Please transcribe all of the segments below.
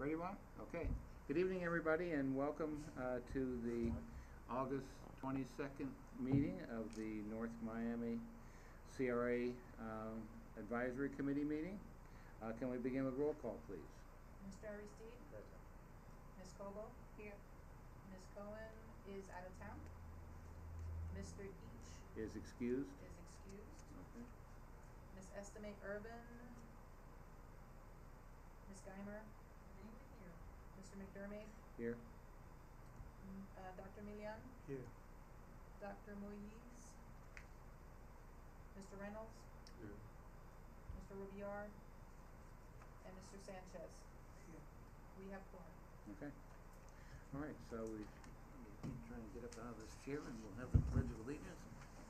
Ready, Juan? Okay. Good evening, everybody, and welcome to the August 22nd meeting of the North Miami CRA Advisory Committee meeting. Can we begin with roll call, please? Mr. Aristide? Present. Ms. Coble? Here. Ms. Cohen is out of town. Mr. Each Is excused? is excused. Okay. Ms. Estimate Urban? Ms. Geimer? Here. Mr. McDermott? Here. Dr. Milian? Here. Dr. Moise? Mr. Reynolds? Here. Mr. Rubiar? And Mr. Sanchez? Here. We have four. Okay. All right, so we keep trying to get up out of this chair and we'll have the Pledge of Allegiance.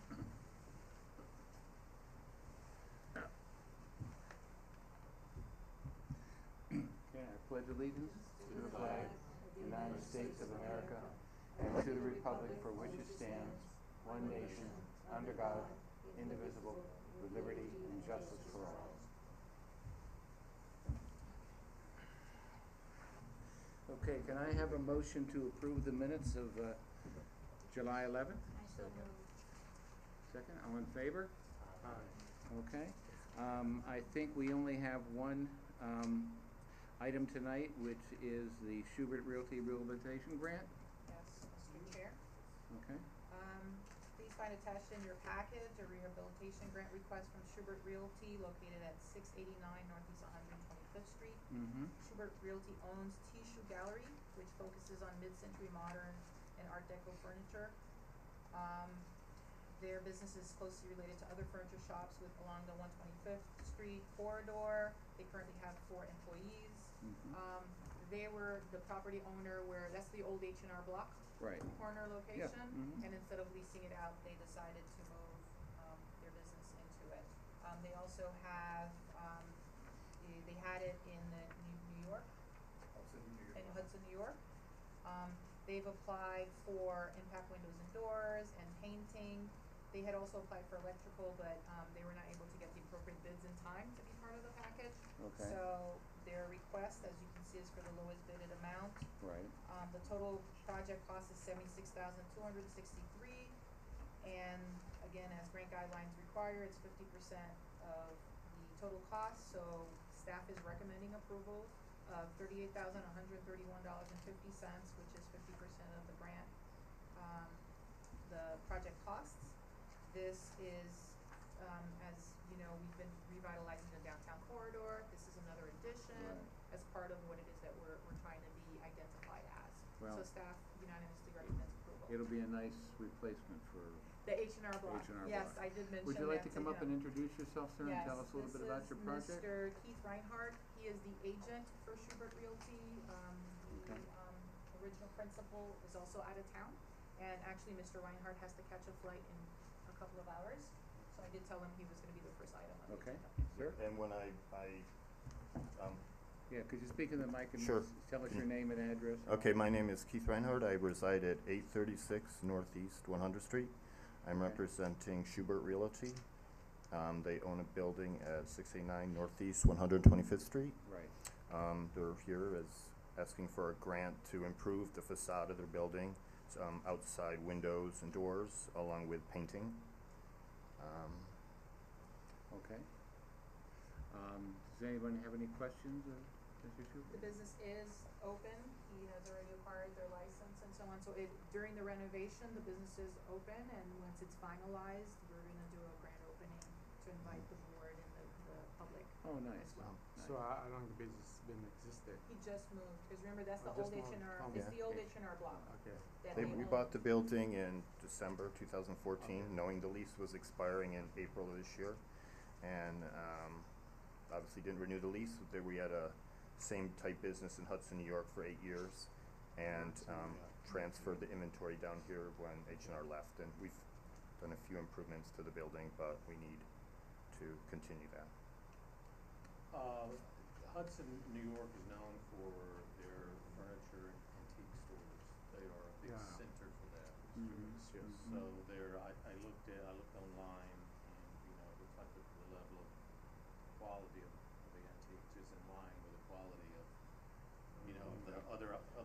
Okay, I pledge allegiance to the flag of the United States of America and to the republic for which it stands, one nation, under God, indivisible, with liberty and justice for all. Okay, can I have a motion to approve the minutes of July 11th? I so moved. Second, all in favor? Aye. Okay. I think we only have one item tonight, which is the Schubert Realty Rehabilitation Grant. Yes, Mr. Chair. Okay. Please find attached in your package a rehabilitation grant request from Schubert Realty located at 689 Northeast 125th Street. Mm-hmm. Schubert Realty owns T-Shoe Gallery, which focuses on mid-century modern and Art Deco furniture. Their business is closely related to other furniture shops along the 125th Street corridor. They currently have 4 employees. Mm-hmm. They were the property owner where that's the old H&R Block Right. corner location, Mhm. and instead of leasing it out, they decided to move their business into it. They also have they had it in New York, in Hudson, New York. They've applied for impact windows and doors and painting. They had also applied for electrical, but they were not able to get the appropriate bids in time to be part of the package. Okay. So their request, as you can see, is for the lowest bidded amount. Right. The total project cost is $76,263, and again, as grant guidelines require, it's 50% of the total cost. So staff is recommending approval of $38,131.50, which is 50% of the grant, the project costs. This is, as you know, we've been revitalizing the downtown corridor. This is another addition as part of what it is that we're trying to be identified as. Well, so staff unanimously recommends approval. It'll be a nice replacement for The H&R Block. H&R Yes, Block. I did mention that. Would you like to come up and him. introduce yourself, sir, and tell us a little bit about your project? This is Mr. Keith Reinhardt. He is the agent for Schubert Realty. The Okay. Original principal is also out of town, and actually Mr. Reinhardt has to catch a flight in a couple of hours. So I did tell him he was going to be the first item on the Okay, agenda. sir? And when Yeah, could you speak in the mic and Sure. tell us your name and address? okay, my name is Keith Reinhardt. I reside at 836 Northeast 100th Street. I'm Okay. representing Schubert Realty. They own a building at 689 Northeast 125th Street. Right. They're here as asking for a grant to improve the facade of their building, outside windows and doors, along with painting. Okay. Does anyone have any questions of Mr. Schubert? The business is open. He has already acquired their license and so on. So during the renovation, the business is open, and once it's finalized, we're going to do a grand opening to invite the board and the public Oh, nice. as well. Nice. So how long the business been existed? He just moved, because remember, that's the Oh, old just moved. H&R, Oh, it's yeah. the old H&R Block. Okay. that We own. bought the building in December 2014, Okay. knowing the lease was expiring in April of this year. And obviously didn't renew the lease. We had a same type business in Hudson, New York for 8 years, and transferred the inventory down here when H&R left. And we've done a few improvements to the building, but we need to continue that. Hudson, New York is known for their furniture and antique stores. They are a big Yeah. center for that. Mhm. Yes. So I looked online, and it looks like the level of quality of the antiques is in line with the quality of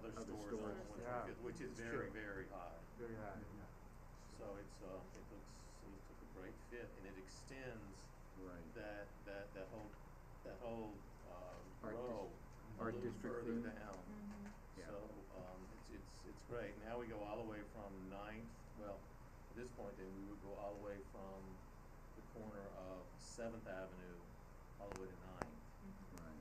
other Other stores on stores. one Yeah, twenty-fifth, which is it's very, true. very high. Very high, yeah. So it looks like a great fit, and it extends Right. that whole, Art row a Art little district further theme. down. Mhm. Yeah. So, it's great. Now we go all the way from Ninth, well, at this point then, we would go all the way from the corner of Seventh Avenue all the way to Ninth. Mhm. Right.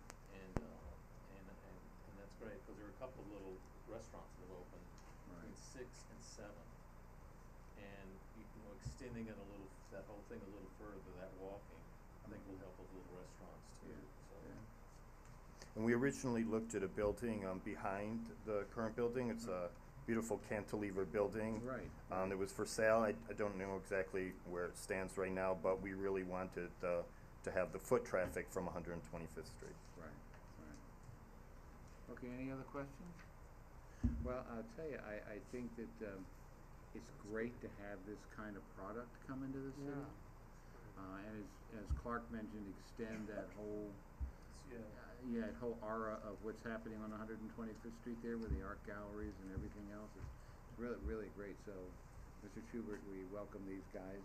And that's great, cause there are a couple of little restaurants that have opened between Right. 6 and 7. And, extending it that whole thing a little further, that walking, I think will help those little restaurants too, Yeah, so. yeah. And we originally looked at a building behind the current building. It's a beautiful cantilever building. Right. It was for sale. I don't know exactly where it stands right now, but we really wanted to have the foot traffic from 125th Street. Right, right. Okay, any other questions? Well, I'll tell you, I think that, it's great to have this kind of product come into the city. Yeah. And as Clark mentioned, extend that whole, Yeah. that whole aura of what's happening on 125th Street there with the art galleries and everything else. It's really, really great. So, Mr. Schubert, we welcome these guys.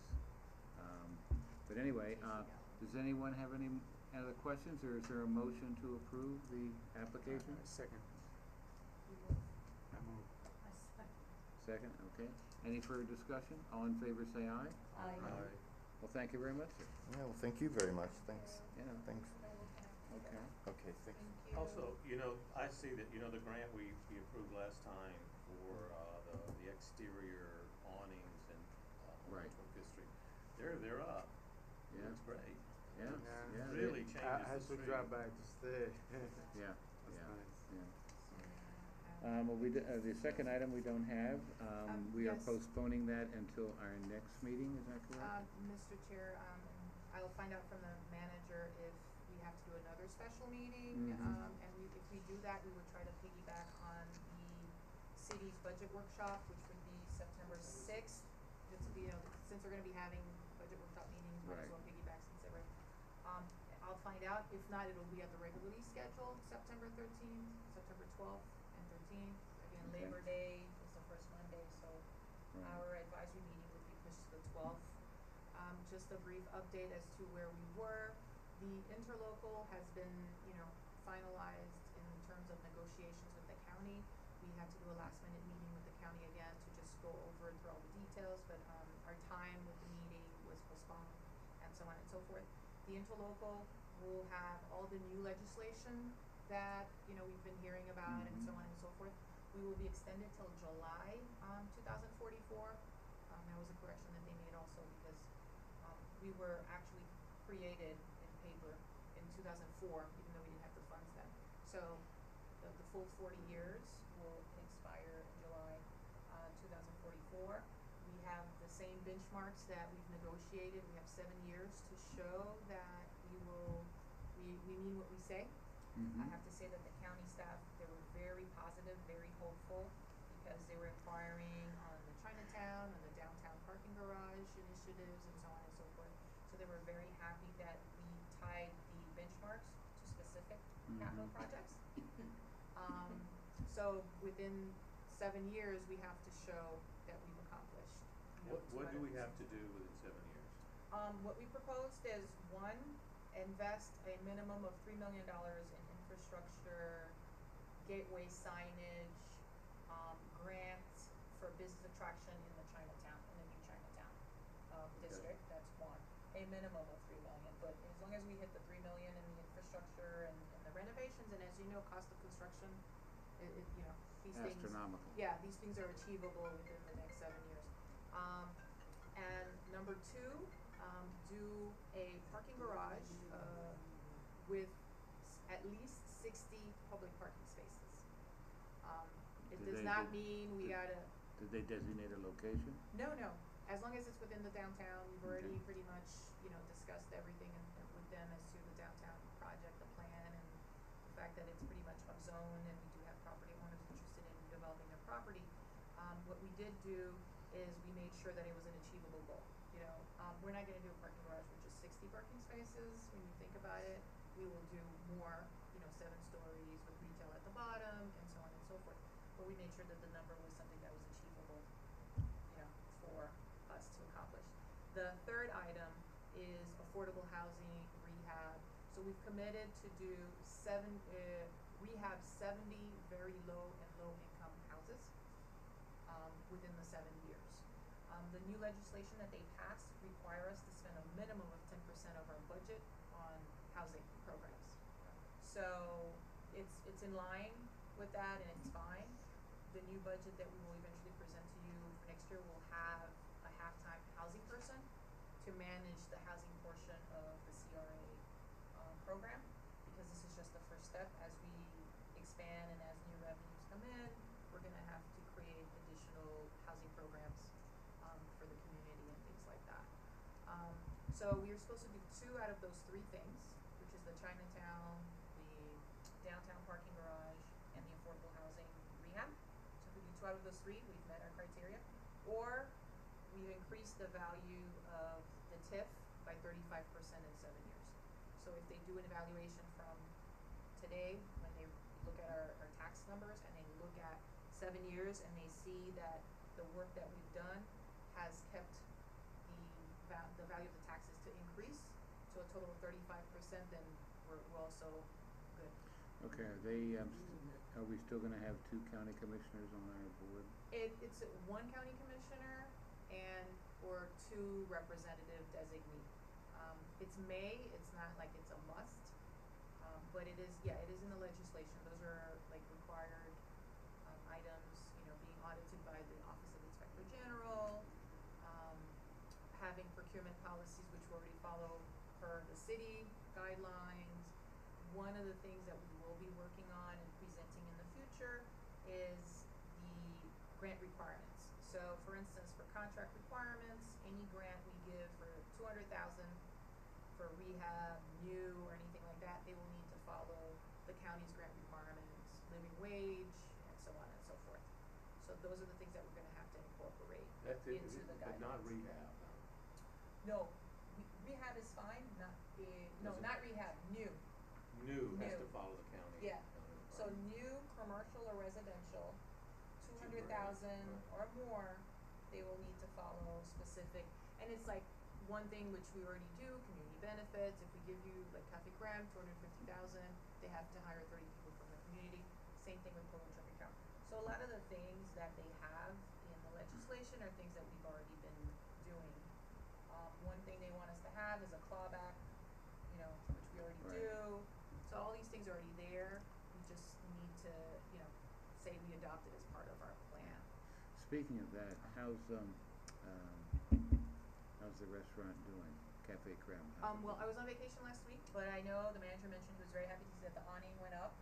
But anyway, does anyone have any other questions, or is there a motion to approve the application? Second, You move. I move. I second. Second, okay. Any further discussion? All in favor say aye. Aye. Well, thank you very much, sir. Yeah, well, thank you very much. Thanks. Yeah, Thanks. okay. Okay, thank you. Thank you. Also, I see that, the grant we approved last time for, the exterior awnings and, Right. 125th Street, they're up. Yeah. It's great. Yeah, Yeah. yeah. Really they- changes I the had to street. drive by to stay. Yeah, That's yeah, nice. yeah. So, Well, the second item we don't have, we are yes. postponing that until our next meeting, is that correct? Mr. Chair, I'll find out from the manager if we have to do another special meeting. Mhm. And if we do that, we would try to piggyback on the city's budget workshop, which would be September 6th. It's, since we're gonna be having budget workshop meetings, might as Right. well piggyback since they're right. I'll find out. If not, it'll be at the regularly scheduled September 13th, September 12th and 13th. Again, Okay. Labor Day is the first Monday, so Right. our advisory meeting would be pushed to the 12th. Just a brief update as to where we were. The interlocal has been, finalized in terms of negotiations with the county. We had to do a last minute meeting with the county again to just go over through all the details, but our time with the meeting was postponed and so on and so forth. The interlocal will have all the new legislation that, we've been hearing about and so Mhm. on and so forth. We will be extended till July 2044. That was a correction that they made also because we were actually created in paper in 2004, even though we didn't have the funds then. So the full 40 years will expire in July 2044. We have the same benchmarks that we've negotiated. We have 7 years to show that we mean what we say. I Mhm. have to say that the county staff, they were very positive, very hopeful, because they were inquiring on the Chinatown and the downtown parking garage initiatives and so on and so forth. So they were very happy that we tied the benchmarks to specific capital Mhm. projects. So within 7 years, we have to show that we've accomplished. What do we 200%. have to do within 7 years? What we proposed is, one, invest a minimum of $3 million in infrastructure, gateway signage, grants for business attraction in the Chinatown, in the new Chinatown, Okay. district, that's one. A minimum of 3 million, but as long as we hit the 3 million in the infrastructure and the renovations, and as you know, cost of construction, these things. Astronomical. Yeah, these things are achievable within the next 7 years. And number two, do a parking garage, with at least 60 public parking spaces. It Did does they- not did- mean we did- gotta, Did they designate a location? no, as long as it's within the downtown, we've already Okay. pretty much, discussed everything with them as to the downtown project, the plan, and the fact that it's pretty much upzoned, and we do have property owners interested in developing their property. What we did do is we made sure that it was an achievable goal, we're not gonna do a parking garage with just 60 parking spaces, when you think about it. We will do more, 7 stories with retail at the bottom, and so on and so forth. we made sure that the number was something that was achievable, for us to accomplish. The third item is affordable housing rehab. So we've committed to do rehab 70 very low and low income houses, within the 7 years. The new legislation that they passed require us to spend a minimum of 10% of our budget on housing programs. So it's in line with that, and it's fine. The new budget that we will eventually present to you for next year will have a half-time housing person to manage the housing portion of the CRA program, because this is just the first step. As we expand and as new revenues come in, we're gonna have to create additional housing programs for the community and things like that. So we are supposed to do 2 out of those 3 things, which is the Chinatown, the downtown parking garage, and the affordable housing rehab. So if we do 2 out of those 3, we've met our criteria. Or we've increased the value of the TIF by 35% in 7 years. So if they do an evaluation from today, when they look at our tax numbers and they look at 7 years and they see that the work that we've done has kept the value of the taxes to increase to a total of 35%, then we're also good. Okay, are we still gonna have 2 county commissioners on our board? It's 1 county commissioner or 2 representative designee. It's it's not like it's a must, but it is in the legislation. Those are like required items, being audited by the Office of Inspector General, having procurement policies which we already follow per the city guidelines. One of the things that we will be working on and presenting in the future is the grant requirements. So for instance, for contract requirements, any grant we give for $200,000 for rehab, new, or anything like that, they will need to follow the county's grant requirements, living wage, and so on and so forth. So those are the things that we're gonna have to incorporate That's it, into the but guidelines. not rehab, no. No, rehab is fine, not rehab, new. New has to New. follow the county. Yeah. county So requirements. new commercial or residential, 200,000 Right. or more, they will need to follow specific, and it's like one thing which we already do, community benefits. If we give you like Cafe Graham, 250,000, they have to hire 30 people from the community. Same thing with Polo Truck Account. So a lot of the things that they have in the legislation are things that we've already been doing. One thing they want us to have is a clawback, which we already Right. do. So all these things are already there. We just need to, say we adopt it as part of our plan. Speaking of that, how's the restaurant doing? Cafe Creme? Well, I was on vacation last week, but I know the manager mentioned he was very happy to see that the awning went up.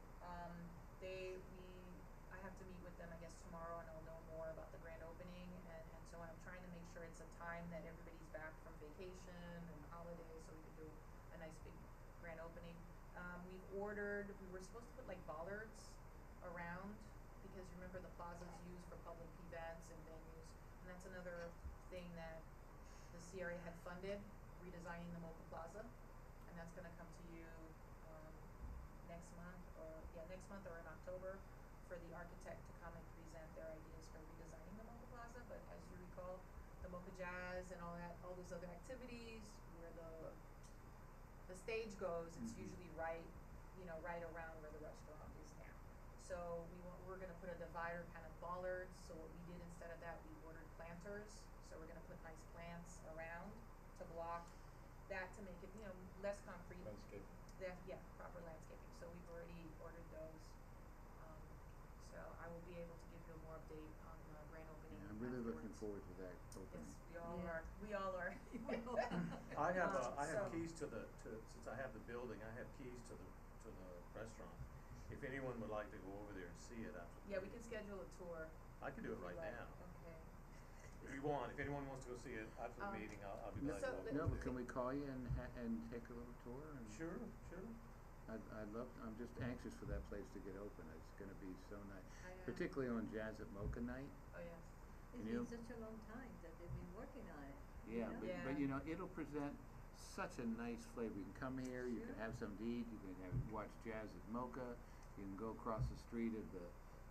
I have to meet with them, I guess, tomorrow, and I'll know more about the grand opening and so on. I'm trying to make sure it's a time that everybody's back from vacation and holidays, so we can do a nice big grand opening. We were supposed to put like bollards around, because remember the plaza's used for public events and venues, and that's another thing that the CRA had funded, redesigning the Mocha Plaza, and that's gonna come to you next month or in October, for the architect to come and present their ideas for redesigning the Mocha Plaza. But as you recall, the Mocha Jazz and all those other activities, where the stage goes, it's Mhm. usually right around where the restaurant is now. So we're gonna put a divider, kind of bollards. So what we did instead of that, we ordered planters. So we're gonna put nice plants around to block that, to make it, less concrete. Landscape. Proper landscaping. So we've already ordered those. So I will be able to give you a more update on the grand opening. Yeah, I'm really looking afterwards. forward to that opening. Yes, we all Yeah. are. We all are. I have So- keys since I have the building, I have keys to the restaurant. If anyone would like to go over there and see it after. Yeah, we can schedule a tour. I can do it if right you like. now. Okay. If anyone wants to go see it after the meeting, I'll be glad to so go over No, there. but can we call you and take a little tour? And Sure. I'm just anxious for that place to get open. It's gonna be so nice, I am. particularly on Jazz at Mocha night. Oh, yes. It's You know- been such a long time that they've been working on it. Yeah, know? but it'll present such a nice flavor. You can come here, you can Sure. have something to eat, you can watch Jazz at Mocha, you can go across the street of the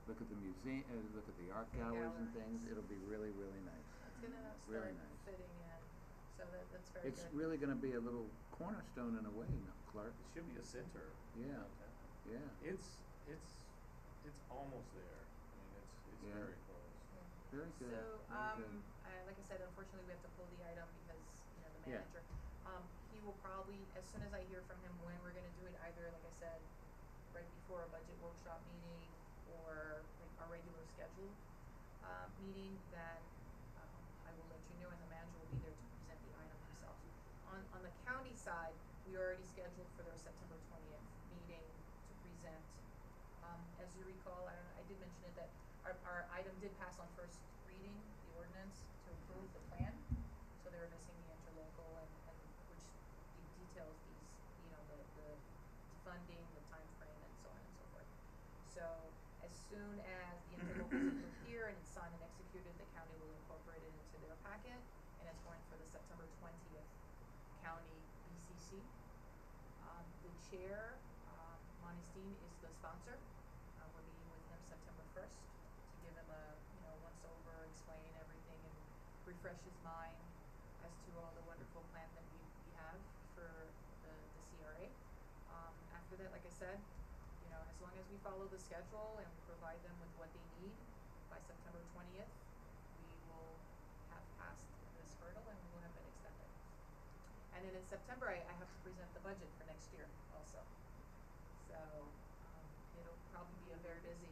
look at the museum, look at the art The galleries and galleries. things. It'll be really, really nice. It's gonna Really start nice. fitting in, so that's very good. It's really gonna be a little cornerstone in a way, no, Clark? It should be a center Yeah. downtown. Yeah, It's almost there. I mean, it's Yeah. very close. very good, So, very good. like I said, unfortunately, we have to pull the item because, the Yeah. manager, he will probably, as soon as I hear from him when we're gonna do it, either, like I said, right before a budget workshop meeting or like our regular scheduled, meeting, then, I will let you know, and the manager will be there to present the item himself. On the county side, we already scheduled for their September 20th meeting to present. As you recall, I did mention it, that our item did pass on first reading, the ordinance to approve the plan. So they were missing the interlocal and which details these, the funding, the time frame, and so on and so forth. So as soon as the interlocal is approved here and it's signed and executed, the county will incorporate it into their packet, and it's going for the September 20th county BCC. The chair, Monestine, is the sponsor. We're meeting with him September 1st to give him a, once over, explain everything and refresh his mind as to all the wonderful plan that we have for the CRA. After that, like I said, as long as we follow the schedule and we provide them with what they need by September 20th, we will have passed this hurdle and we will have been extended. And then in September, I have to present the budget for next year also. So, it'll probably be a very busy,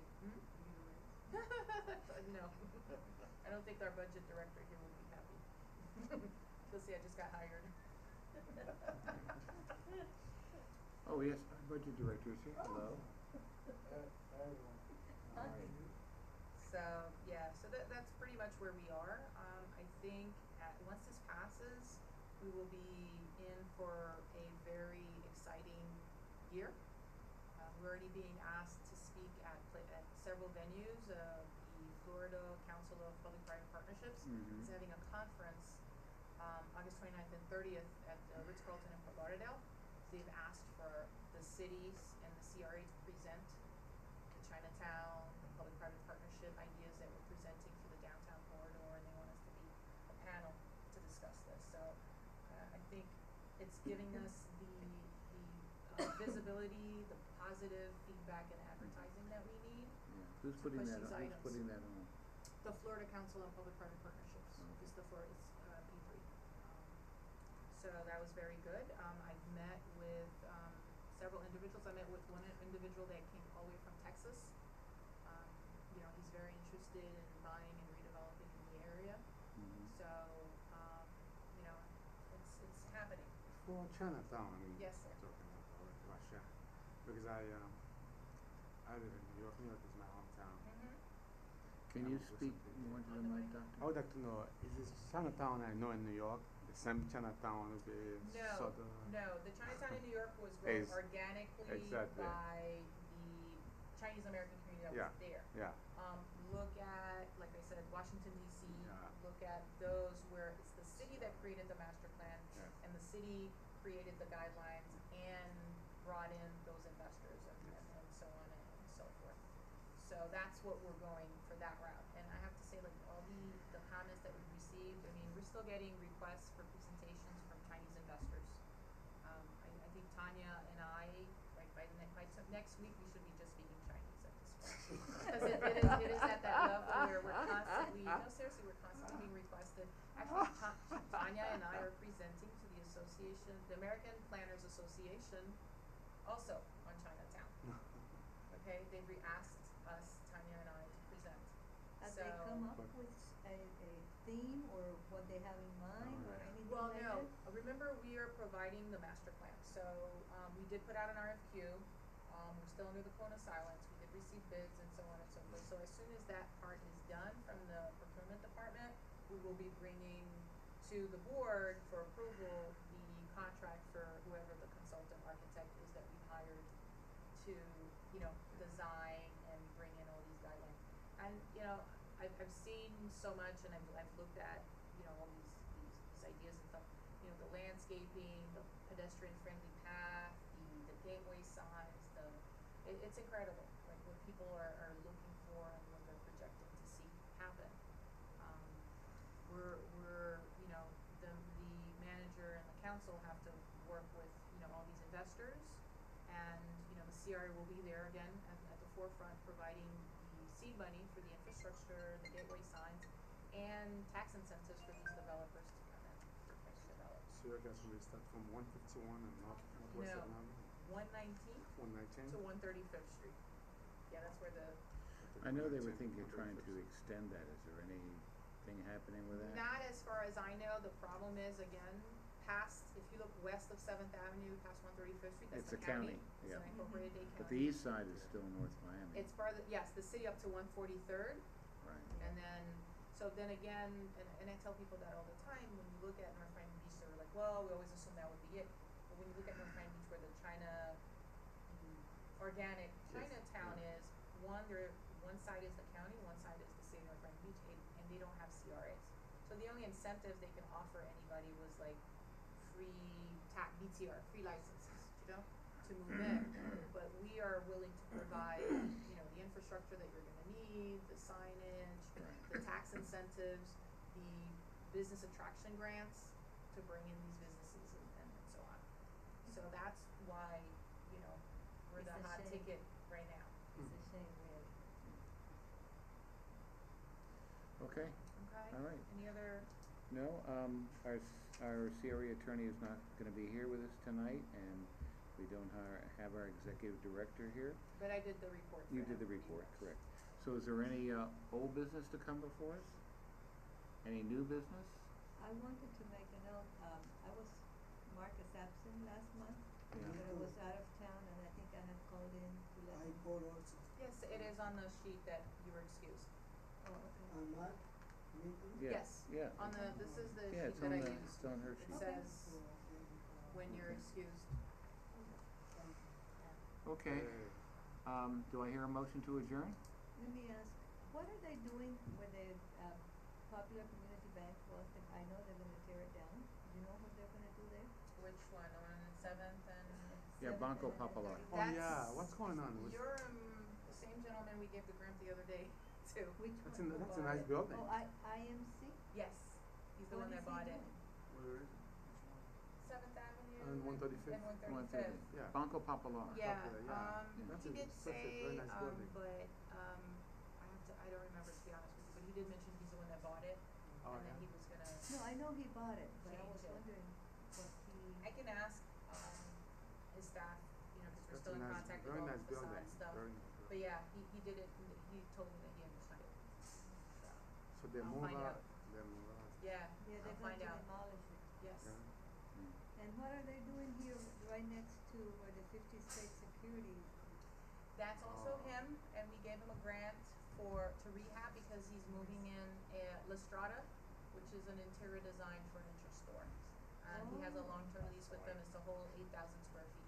No, I don't think our budget director here will be happy. He'll see I just got hired. Oh, yes, our budget director is here. Hello. All right. So, yeah, so that's pretty much where we are. I think once this passes, we will be in for a very exciting year. We're already being asked to speak at several venues. The Florida Council of Public-Private Partnerships Mhm. is having a conference, August 29th and 30th at the Ritz-Carlton in Fort Lauderdale. So they've asked for the cities and the CRA to present the Chinatown, the public-private partnership ideas that we're presenting for the downtown corridor, and they want us to be a panel to discuss this. So I think it's giving us the visibility, the positive feedback and advertising that we need. Yeah. Who's To putting push that these on? Who's items. putting that on? The Florida Council on Public-Private Partnerships Okay. is the Florida, P3. So that was very good. I've met with, several individuals. I met with one individual that came all the way from Texas. He's very interested in buying and redeveloping in the area. Mhm. So, it's happening. For Chinatown, I mean. Yes, sir. Talking about Russia, because I live in New York. New York is my hometown. Can Yeah, you with speak something. more to On the the mic, mic. Doctor? I would like to know, is this Chinatown I know in New York the same Chinatown as No, southern? no, the Chinatown in New York was grown Is- organically exactly. by the Chinese American community that Yeah. was there. Yeah. Look at, like I said, Washington DC, Yeah. look at those where it's the city that created the master plan Yes. and the city created the guidelines and brought in those investors and so on and so forth. So that's what we're going for that route. And I have to say, like, all the comments that we've received, I mean, we're still getting requests for presentations from Chinese investors. I think Tanya and I, like, by next week, we should be just speaking Chinese at this point. Because it is at that level where we're constantly, no, seriously, we're constantly being requested. Actually, Tanya and I are presenting to the association, the American Planners Association, also on Chinatown. Okay, they've asked us, Tanya and I, to present. Have So, they come up with a theme or what they have in mind or yeah. anything well, like no, that? remember we are providing the master plan. So, we did put out an RFQ. We're still under the cone of silence. We did receive bids and so on and so forth. So as soon as that part is done from the procurement department, we will be bringing to the board for approval the contract for whoever the consultant architect is that we hired to, design and bring in all these guidelines. And, I've seen so much and I've looked at, all these ideas and stuff. The landscaping, the pedestrian friendly path, the gateway signs, it's incredible, like what people are looking for council have to work with, all these investors. And, the CRA will be there again at the forefront, providing the seed money for the infrastructure, the gateway signs, and tax incentives for these developers to come in and develop. So you guys will start from 151 and northwest No. of Avenue? 119th 119? to 135th Street. Yeah, that's where the, I know they were thinking of trying to extend that. Is there anything happening with that? not as far as I know. The problem is, again, past, if you look west of 7th Avenue, past 135th Street, that's It's the a county, It's yeah. an incorporated Dade County. But the east side is still North Miami. It's farther, yes, the city up to 143rd. Right. And then, so then again, and I tell people that all the time, when you look at North Miami Beach, they're like, well, we always assume that would be it. But when you look at North Miami Beach, where the organic Chinatown is, one side is the county, one side is the city of North Miami Beach, and they don't have CRAs. So the only incentive they can offer anybody was like BTR, free licenses, to move in. But we are willing to provide, the infrastructure that you're gonna need, the signage, the tax incentives, the business attraction grants to bring in these businesses and so on. So that's why, we're It's the a hot shame. ticket right now. It's a shame, really. Okay, Okay? all right. Any other, No, our CRE attorney is not gonna be here with us tonight, and we don't have our executive director here. but I did the report for You him. did the report, correct. So is there any, old business to come before us? Any new business? I wanted to make a note, I was marked as absent last month, Yeah. but I was out of town, and I think I have called in to let I them. called also. Yes, it is on the sheet that you were excused. Oh, okay. On my meeting? Yeah, Yes. yeah. On this is the Yeah, sheet it's that on I the, used. it's on her It sheet. says So, when you're excused. Okay, do I hear a motion to adjourn? Let me ask, what are they doing where the, Popular Community Bank was? I know they're gonna tear it down. Do you know what they're gonna do there? Which one, on 7th and? Yeah, 7th Banco and Popular. 30th. Oh, yeah, That's- what's going on? You're, the same gentleman we gave the grant the other day to. Which That's one? a bought nice it. building. Oh, IMC? Yes, he's the What one that is he bought it. doing? Where is it? Which one? 7th Avenue. And 135th? And 130. 135th. Yeah. Banco Popular. Yeah, Popular, yeah. That's he a- did such a very say, nice building. but, I don't remember, to be honest with you, but he did mention he's the one that bought it, Oh, and then yeah. he was gonna, No, I know he bought it, but I was Change it. wondering what I he, can ask, his staff, cause we're That's still a in nice, contact with very all nice the building. facade stuff. Very nice But building. yeah, he did it, and he told me that he understood it, so, So they I'll move find out. out. They move out. yeah, yeah, I'll they're going find to out, demolish it. yes. Yeah. And what are they doing here right next to where the 50 State Security? That's also Oh. him, and we gave him a grant to rehab because he's moving in La Strada, which is an interior design furniture store. And he has a Oh. long-term lease with them, it's a whole 8,000 square feet.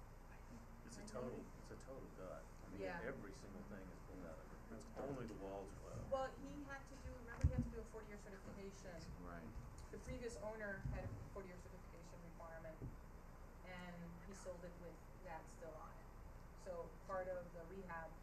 It's a total gut. I mean, Yeah. every single thing is pulled out of it. It's only the walls are left. Well, he had to do, remember he had to do a 40-year certification. Right. The previous owner had a 40-year certification requirement, and he sold it with that still on it. So part of the rehab,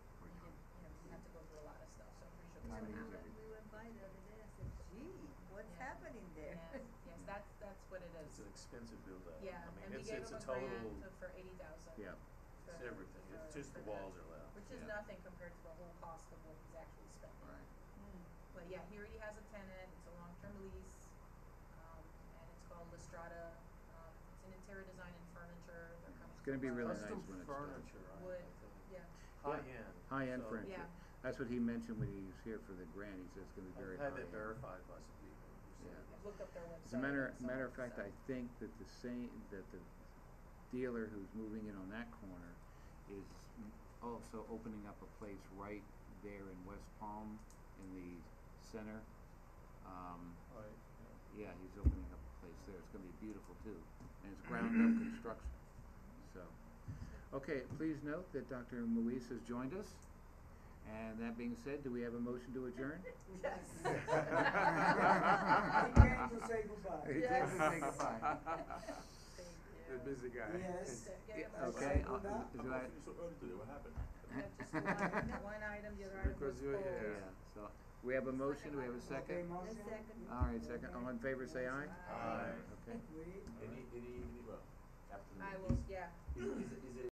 he had to go through a lot of stuff, so I'm pretty sure Not that's easy. what happened. We went by the other day, I said, gee, what's Yeah. happening there? Yes, that's what it It's is. an expensive build out. Yeah, I mean, and we it's gave a him a total, grant for 80,000. Yeah. it's everything. It's just the walls are left. Which is Yeah. nothing compared to the whole cost of what he's actually spending. Right. Mm. But yeah, he already has a tenant, it's a long-term lease, and it's called La Strada. It's an interior design and furniture, they're coming. It's gonna be from, really uh, nice Custom when it's done. furniture, I Wood, think. yeah. High end. High-end So furniture. Yeah. That's what he mentioned when he was here for the grant. He said it's gonna be very I've had high-end. that verified by some people who said Yeah. I've looked up their website. As a matter and so of on, fact, so. I think that the dealer who's moving in on that corner is also opening up a place right there in West Palm in the center. Right, Yeah, he's opening up a place there. It's gonna be beautiful too, and it's ground up construction, so. Okay, please note that Dr. Muis has joined us, and that being said, do we have a motion to adjourn? Yes. He came to say goodbye. He came to say goodbye. Thank The you. busy guy. Yes. Get him Yeah, a okay, motion. do I, so early today, what happened? We have just one item, the other item was Because you're full. here. yeah, so, We have a motion, do we have a Okay, second? A motion? second. All right, second, all in favor, say aye. Aye. Okay. Wait. Any, well, after the I meeting. will, yeah, Is